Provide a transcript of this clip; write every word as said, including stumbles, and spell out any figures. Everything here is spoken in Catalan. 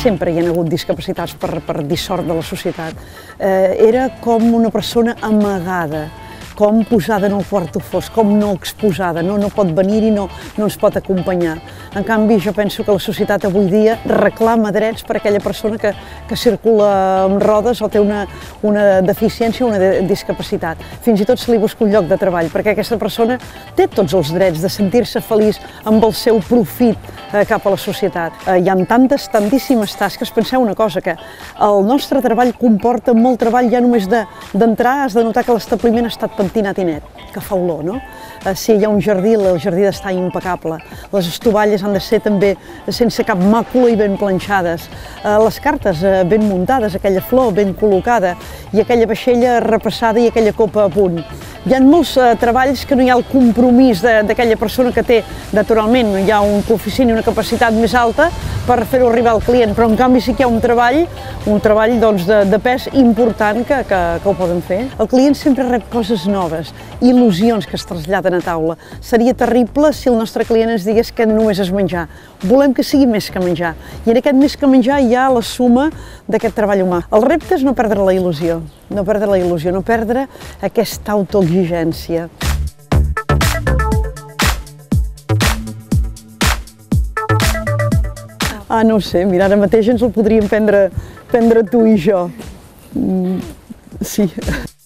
sempre hi ha hagut discapacitats per, per dissort de la societat. Eh, era com una persona amagada, com posada en el quarto fosc, com no exposada, no, no pot venir i no, no ens pot acompanyar. En canvi, jo penso que la societat avui dia reclama drets per a aquella persona que, que circula amb rodes o té una, una deficiència o una de, discapacitat. Fins i tot se li busca un lloc de treball, perquè aquesta persona té tots els drets de sentir-se feliç amb el seu profit eh, cap a la societat. Eh, hi ha tantes, tantíssimes tasques. Penseu una cosa, que el nostre treball comporta molt treball ja només d'entrar, has de notar que l'establiment ha estat pentinat i net, que fa olor, no? Eh, si hi ha un jardí, el jardí ha d'estar impecable. Les estovalles han de ser també sense cap màcula i ben planxades. Eh, les cartes eh, ben muntades, aquella flor ben col·locada i aquella vaixella repassada i aquella copa a punt. Hi ha molts eh, treballs que no hi ha el compromís d'aquella persona que té, naturalment, hi ha un coeficient i una capacitat més alta per fer-ho arribar al client, però en canvi sí que hi ha un treball, un treball doncs, de, de pes important que, que, que ho poden fer. El client sempre rep coses noves, il·lusions que es traslladen a taula. Seria terrible si el nostre client ens digués que només és menjar. Volem que sigui més que menjar, i en aquest més que menjar hi ha la suma d'aquest treball humà. El repte és no perdre la il·lusió, no perdre la il·lusió, no perdre aquesta autoexigència. Ah, no ho sé, mira, ara mateix ens el podríem prendre, prendre tu i jo. Mm, sí.